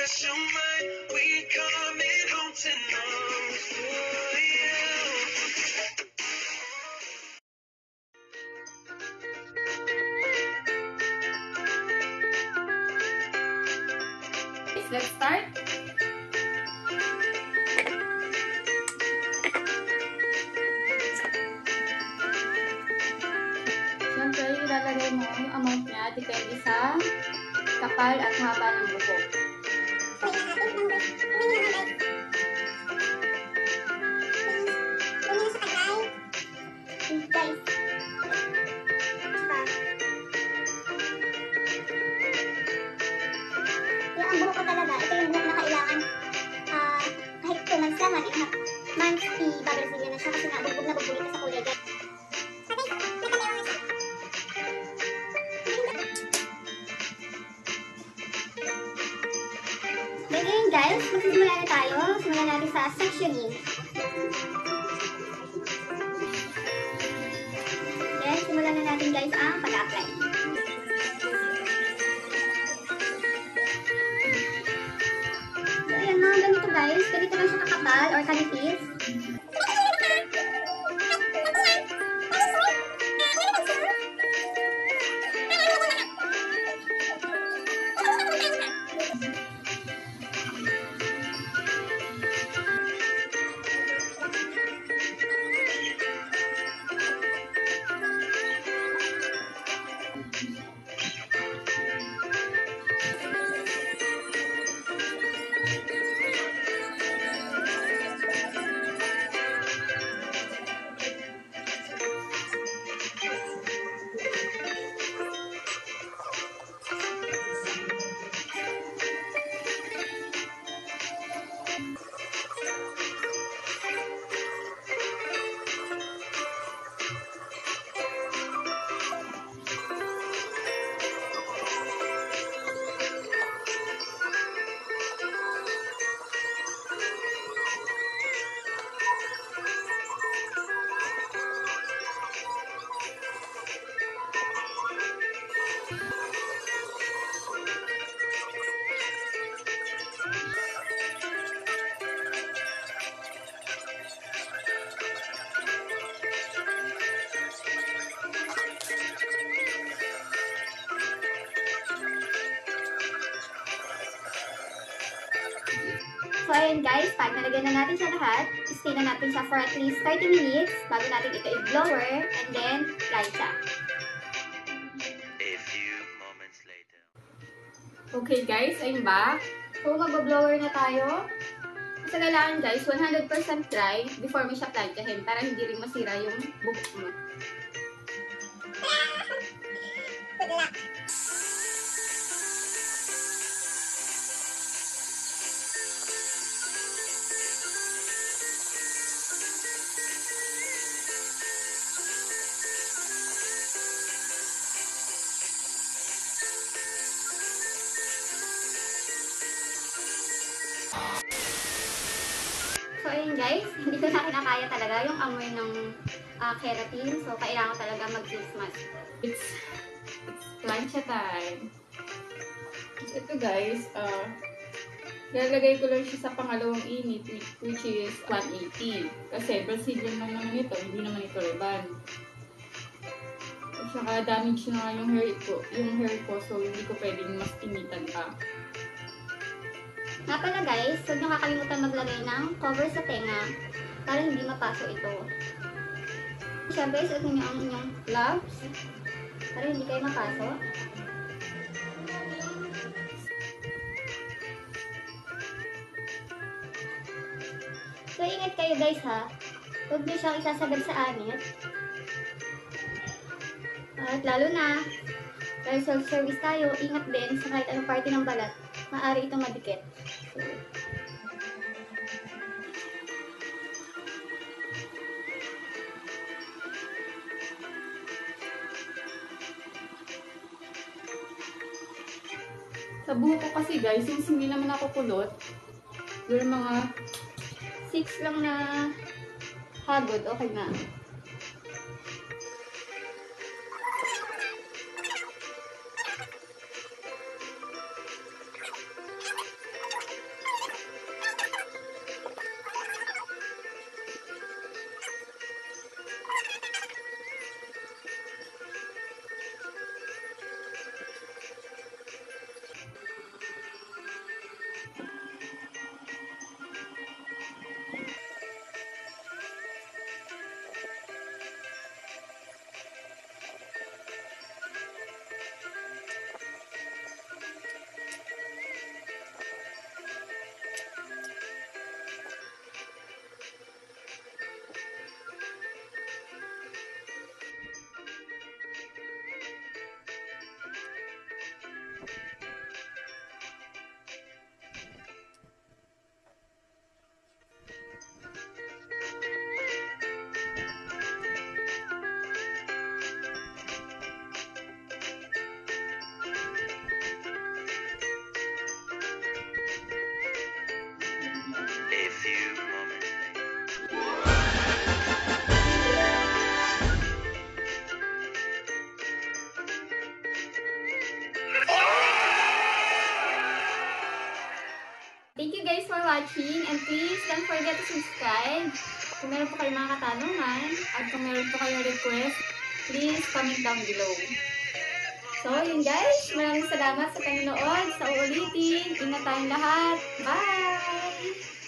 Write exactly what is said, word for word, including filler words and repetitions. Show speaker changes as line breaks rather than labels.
your mind. We coming home tonight for you.
Let's start. Siyempre, ilalagay mo yung amount niya depende sa kapal at haba ng buko.
Months, i-babalasin na siya kasi nga bugbog na bugbog ito sa kulay. Then ngayon guys, magsisimula na tayo. Simulan natin sa sectioning. Then, simulan na natin guys ang pag-apply. So, ayan mga ganito guys. Ganito lang siya kakapal or kanipis. So, ayan guys, pag nalagyan na natin siya lahat, stay na natin siya for at least thirty minutes bago natin ito i-blower and then dry siya.
A few moments later.
Okay guys, I'm back. So, mag-blower na tayo. Kasi kailangan guys, one hundred percent dry before mo siya plantyahin para hindi rin masira yung buhok mo.
So, ayun guys, hindi ko na kinakaya talaga yung amoy ng uh, keratin. So, kailangan ko talaga mag-face mask.
It's, it's plancha time. Ito guys, uh, lalagay ko lang siya sa pangalawang init, which is one eighty. Kasi Brazilian lang naman ito, hindi naman ito Reban. At saka damage na yung hair ko, yung hair ko, so hindi ko pwedeng mas initan pa.
Nga pala guys, huwag nyo kakalimutan maglagay ng cover sa tenga para hindi mapaso ito. Siyempre, suotin nyo ang inyong gloves para hindi kayo mapaso. So, ingat kayo guys ha. Huwag nyo siyang isasagad sa anit. At lalo na, dahil self-service tayo, ingat din sa kahit anong parte ng balat. Maaari itong madikit. So,
sa buhok ko kasi guys, since hindi naman ako kulot, yung mga six lang na hagod, okay na.
few moments later.
Thank you guys for watching, and please don't forget to subscribe. Kung meron po kayong mga katanungan at kung meron po kayong request, please comment down below. So yun guys, maraming salamat sa panonood. Sa uulitin, ingat tayong lahat. Bye!